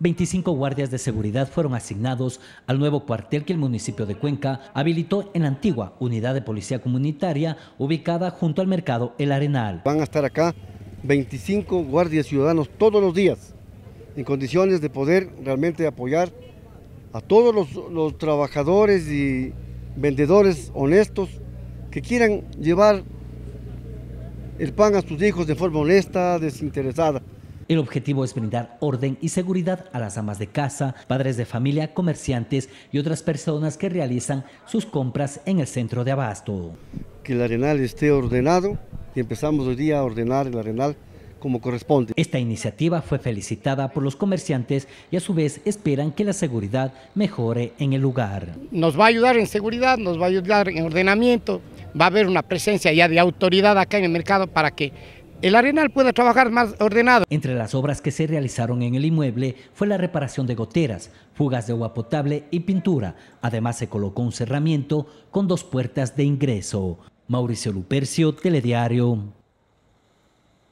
25 guardias de seguridad fueron asignados al nuevo cuartel que el municipio de Cuenca habilitó en la antigua unidad de policía comunitaria ubicada junto al mercado El Arenal. Van a estar acá 25 guardias ciudadanos todos los días, en condiciones de poder realmente apoyar a todos los trabajadores y vendedores honestos que quieran llevar el pan a sus hijos de forma honesta, desinteresada. El objetivo es brindar orden y seguridad a las amas de casa, padres de familia, comerciantes y otras personas que realizan sus compras en el centro de abasto. Que el Arenal esté ordenado y empezamos hoy día a ordenar el Arenal como corresponde. Esta iniciativa fue felicitada por los comerciantes y a su vez esperan que la seguridad mejore en el lugar. Nos va a ayudar en seguridad, nos va a ayudar en ordenamiento, va a haber una presencia ya de autoridad acá en el mercado para que el Arenal pueda trabajar más ordenado. Entre las obras que se realizaron en el inmueble fue la reparación de goteras, fugas de agua potable y pintura. Además se colocó un cerramiento con 2 puertas de ingreso. Mauricio Lupercio, Telediario.